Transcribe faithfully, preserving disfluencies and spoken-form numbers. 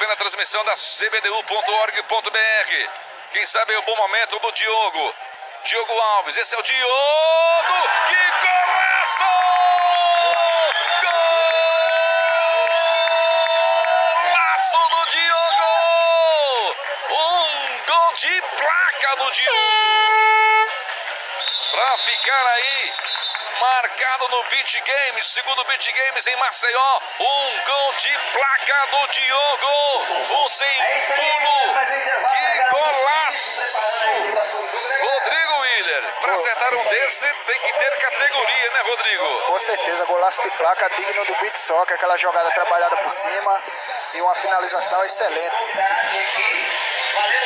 pela transmissão da c b d u ponto org ponto b r. Quem sabe é o bom momento do Diogo. Diogo Alves, esse é o Diogo! Que golaço! Golaço do Diogo! Um gol de placa do Diogo! Pra ficar aí marcado no Beach Games, segundo Beach Games em Maceió, um gol de placa do Diogo, um sem pulo, que golaço! Rodrigo Willer, para acertar um desse tem que ter categoria, né, Rodrigo? Com certeza, golaço de placa digno do beach soccer, aquela jogada trabalhada por cima e uma finalização excelente.